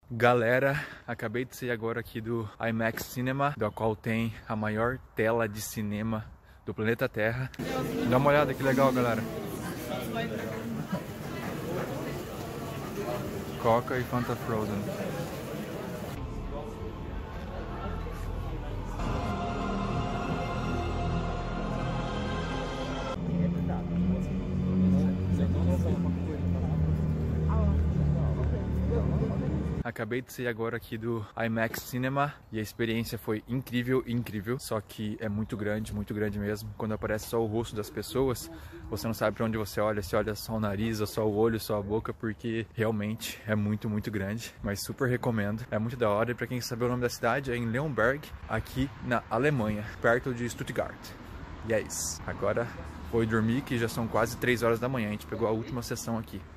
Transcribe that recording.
Galera, acabei de sair agora aqui do IMAX Cinema, do qual tem a maior tela de cinema do planeta Terra. Dá uma olhada que legal, galera. Coca e Fanta Frozen. Acabei de sair agora aqui do IMAX Cinema e a experiência foi incrível, incrível. Só que é muito grande mesmo. Quando aparece só o rosto das pessoas, você não sabe pra onde você olha, se olha só o nariz, ou só o olho, só a boca, porque realmente é muito grande. Mas super recomendo, é muito da hora. E pra quem sabe o nome da cidade, é em Leonberg, aqui na Alemanha, perto de Stuttgart. E é isso. Agora vou dormir, que já são quase 3 horas da manhã, a gente pegou a última sessão aqui.